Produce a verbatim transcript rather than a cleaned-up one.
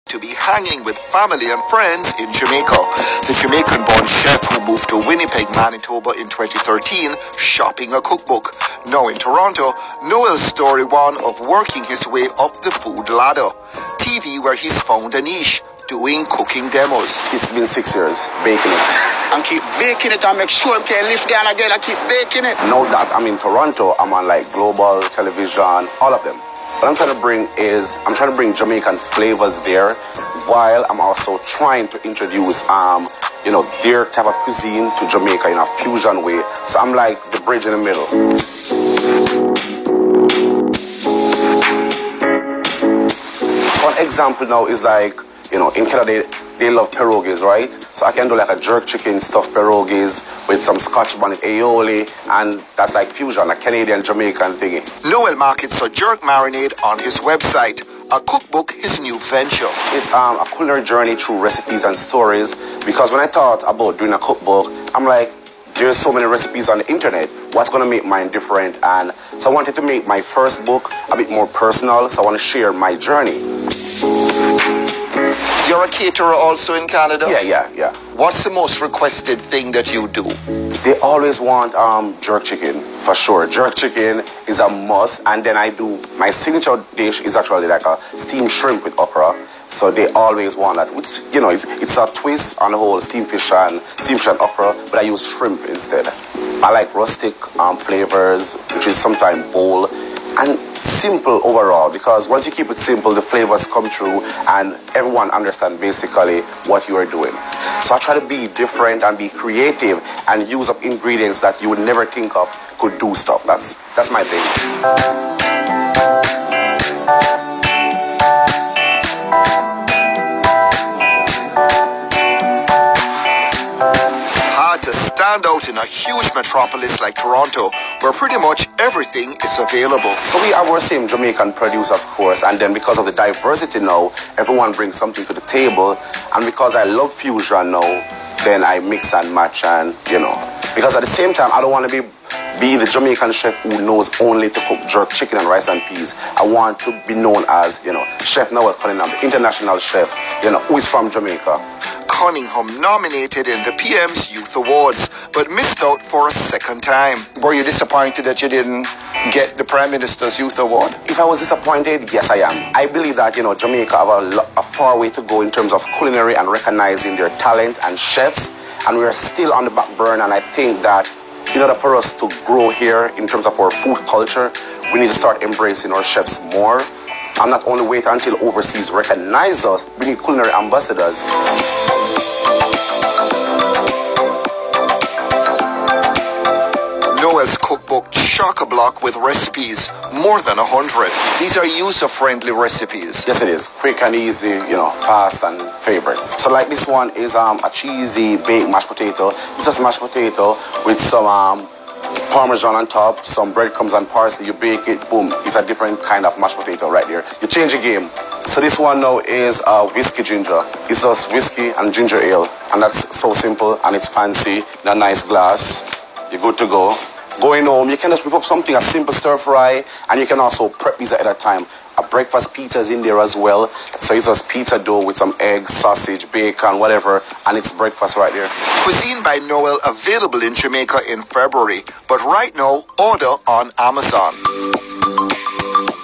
to be hanging with family and friends in Jamaica. The Jamaican-born chef who moved to Winnipeg, Manitoba in twenty thirteen, shopping a cookbook. Now in Toronto, Noel's story one of working his way up the food ladder. T V where he's found a niche, doing cooking demos. It's been six years baking it. And keep baking it and make sure we can lift down again and keep baking it. Now that I'm in Toronto, I'm on like global television, all of them. What I'm trying to bring is, I'm trying to bring Jamaican flavors there, while I'm also trying to introduce, um, you know, their type of cuisine to Jamaica in a fusion way. So I'm like the bridge in the middle. One example now is like, you know, in Canada, they, they love pierogies, right? So I can do like a jerk chicken stuffed pierogies with some scotch bonnet aioli, and that's like fusion, a Canadian Jamaican thingy. Noel markets a jerk marinade on his website. A cookbook, his new venture. It's um, a culinary journey through recipes and stories, because when I thought about doing a cookbook, I'm like, there's so many recipes on the internet. What's going to make mine different? And so I wanted to make my first book a bit more personal, so I want to share my journey. You're a caterer also in Canada? Yeah, yeah, yeah. What's the most requested thing that you do? They always want um, jerk chicken, for sure. Jerk chicken is a must, and then I do, my signature dish is actually like a steamed shrimp with okra. So they always want that, which, you know, it's, it's a twist on the whole steamed fish and steamed fish and okra, but I use shrimp instead. I like rustic um, flavors, which is sometimes bold, and simple overall, because once you keep it simple, the flavors come through and everyone understands basically what you are doing. So I try to be different and be creative and use up ingredients that you would never think of could do stuff. That's, that's my thing. To stand out in a huge metropolis like Toronto, where pretty much everything is available. So we have our same Jamaican produce, of course, and then because of the diversity now, everyone brings something to the table, and because I love fusion now, then I mix and match, and you know, because at the same time, I don't want to be be the Jamaican chef who knows only to cook jerk chicken and rice and peas. I want to be known as, you know, Chef Noel Cunningham, the international chef, you know, who is from Jamaica. Cunningham nominated in the P M's Youth Awards, but missed out for a second time. Were you disappointed that you didn't get the Prime Minister's Youth Award? If I was disappointed, yes I am. I believe that, you know, Jamaica have a, a far way to go in terms of culinary and recognizing their talent and chefs, and we're still on the back burner, and I think that in order for us to grow here in terms of our food culture, we need to start embracing our chefs more, and not only wait until overseas recognize us. We need culinary ambassadors. Noel's cookbook chock-a-block with recipes, more than a hundred. These are user-friendly recipes. Yes, it is. Quick and easy, you know, fast and favorites. So like this one is um, a cheesy baked mashed potato. It's just mashed potato with some um, Parmesan on top, some breadcrumbs and parsley. You bake it, boom. It's a different kind of mashed potato right there. You change the game. So this one now is uh, whiskey ginger. It's just whiskey and ginger ale. And that's so simple and it's fancy in a nice glass. You're good to go. Going home, you can just whip up something, a simple stir fry, and you can also prep these at a time. A breakfast pizza is in there as well. So it's just pizza dough with some eggs, sausage, bacon, whatever, and it's breakfast right there. Cuisine by Noel available in Jamaica in February, but right now, order on Amazon.